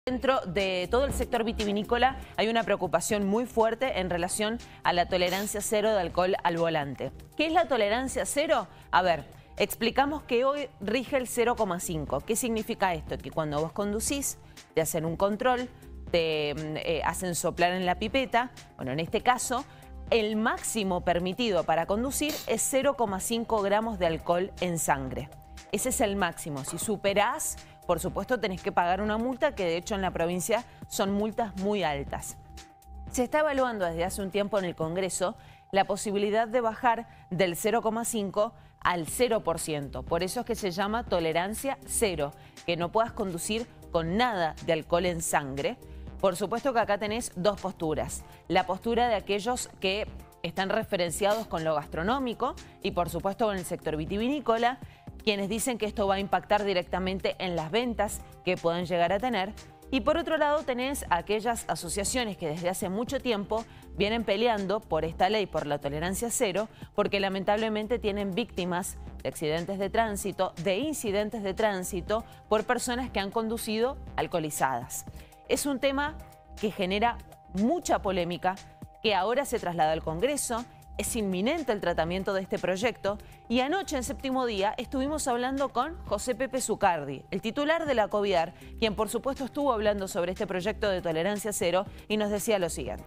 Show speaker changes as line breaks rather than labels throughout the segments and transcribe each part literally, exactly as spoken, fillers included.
Dentro de todo el sector vitivinícola hay una preocupación muy fuerte en relación a la tolerancia cero de alcohol al volante. ¿Qué es la tolerancia cero? A ver, explicamos que hoy rige el cero coma cinco. ¿Qué significa esto? Que cuando vos conducís, te hacen un control, te eh, hacen soplar en la pipeta. Bueno, en este caso, el máximo permitido para conducir es cero coma cinco gramos de alcohol en sangre. Ese es el máximo. Si superás, por supuesto, tenés que pagar una multa, que de hecho en la provincia son multas muy altas. Se está evaluando desde hace un tiempo en el Congreso la posibilidad de bajar del cero coma cinco al cero por ciento. Por eso es que se llama tolerancia cero, que no puedas conducir con nada de alcohol en sangre. Por supuesto que acá tenés dos posturas. La postura de aquellos que están referenciados con lo gastronómico y por supuesto con el sector vitivinícola, quienes dicen que esto va a impactar directamente en las ventas que puedan llegar a tener. Y por otro lado tenés a aquellas asociaciones que desde hace mucho tiempo vienen peleando por esta ley, por la tolerancia cero, porque lamentablemente tienen víctimas de accidentes de tránsito, de incidentes de tránsito por personas que han conducido alcoholizadas. Es un tema que genera mucha polémica, que ahora se traslada al Congreso. Es inminente el tratamiento de este proyecto y anoche en Séptimo Día estuvimos hablando con José Pepe Zucardi, el titular de la COVIAR, quien por supuesto estuvo hablando sobre este proyecto de tolerancia cero y nos decía lo siguiente.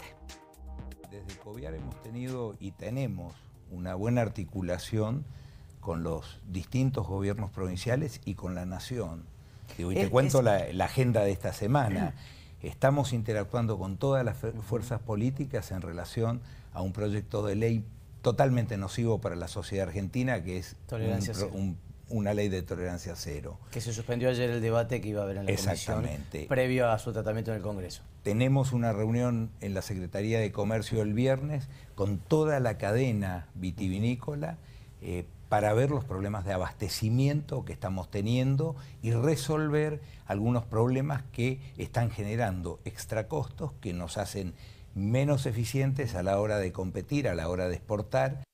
Desde COVIAR hemos tenido y tenemos una buena articulación con los distintos gobiernos provinciales y con la Nación. Digo, y te es, cuento es... la, la agenda de esta semana. Estamos interactuando con todas las fuerzas políticas en relación a un proyecto de ley totalmente nocivo para la sociedad argentina, que es un, un, una ley de tolerancia cero.
Que se suspendió ayer el debate que iba a haber en la comisión previo a su tratamiento en el Congreso.
Tenemos una reunión en la Secretaría de Comercio el viernes con toda la cadena vitivinícola eh, para ver los problemas de abastecimiento que estamos teniendo y resolver algunos problemas que están generando extracostos que nos hacen menos eficientes a la hora de competir, a la hora de exportar.